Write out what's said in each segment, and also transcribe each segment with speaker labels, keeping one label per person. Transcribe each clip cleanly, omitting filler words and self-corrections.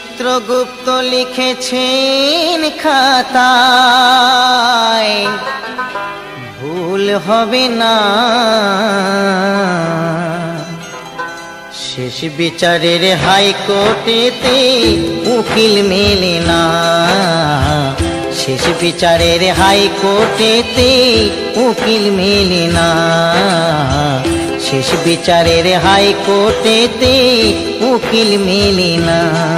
Speaker 1: চিত্রগুপ্ত লিখেছেন খাতায়, ভুল হবে না। শেষ বিচারের হাইকোর্টেতে উকিল মেলে না, শেষ বিচারের হাইকোর্টেতে উকিল মেলে না, শেষ বিচারের হাইকোর্টেতে উকিল মেলে না।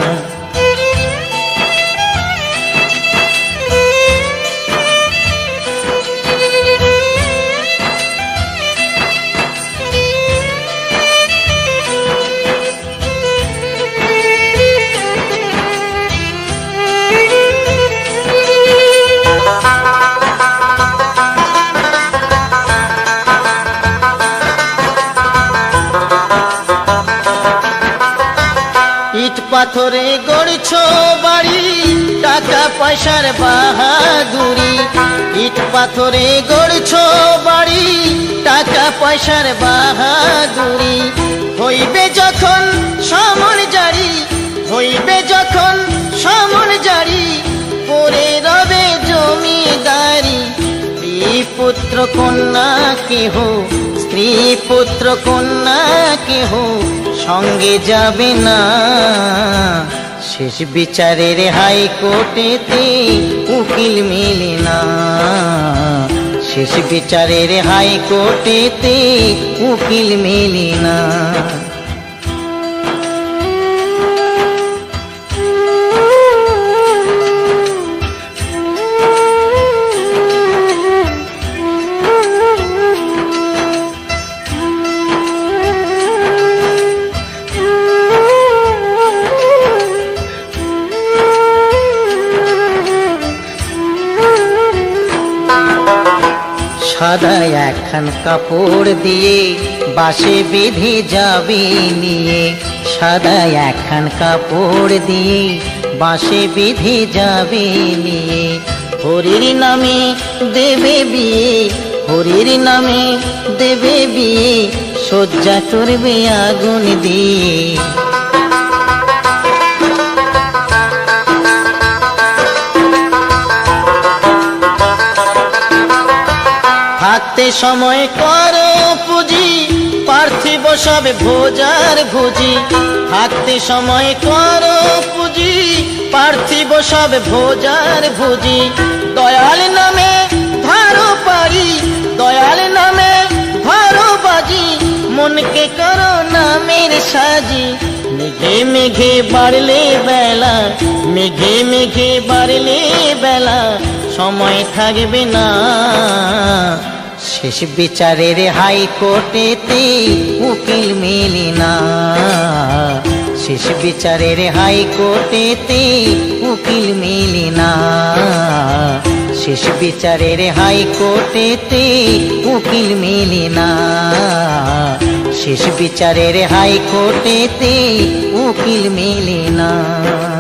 Speaker 1: ইট পাথরে গড়ছো বাড়ি, টাকা পয়সার বাহাদুরি। ইট পাথরে গড়ছো বাড়ি, টাকা পয়সার বাহাদুরি। হইবে যখন সমন জারি, হইবে যখন সমন জারি, পরে রবে জমিদারি। স্ত্রী পুত্র কন্যা কেহ, স্ত্রী পুত্র কন্যা কেহ সঙ্গে যাবে না। শেষ বিচারের হাইকোর্টেতে উকিল মেলে না, শেষ বিচারের হাইকোর্টেতে উকিল মেলে না। সাদা একখান কাপড় দিয়ে বাঁশে বেঁধে যাবে নিয়ে, সাদা একখান কাপড় দিয়ে বাঁশে বেঁধে যাবে নিয়ে। হরির নামে দেবে বিয়ে, হরির নামে দেবে বিয়ে, সজ্জা করবে আগুন দিয়ে। থাকতে সময় করো পুঁজি, পার্থিব সব ভোজার ভুজি। থাকতে সময় করো পুঁজি, পার্থিব সব ভোজার ভুজি। দয়াল নামে ধারো পারি, দয়াল নামে ধারো বাজি, মনকে করো নামের সাজি। মেঘে মেঘে বাড়লে বেলা, মেঘে মেঘে বাড়লে বেলা, সময় থাকবে না। শেষ বিচারের হাইকোর্টেতে উকিল মেলে না, শেষ বিচারের হাইকোর্টেতে উকিল মেলে না, শেষ বিচারের হাইকোর্টেতে উকিল মেলে না, শেষ বিচারের হাইকোর্টেতে উকিল মেলে না।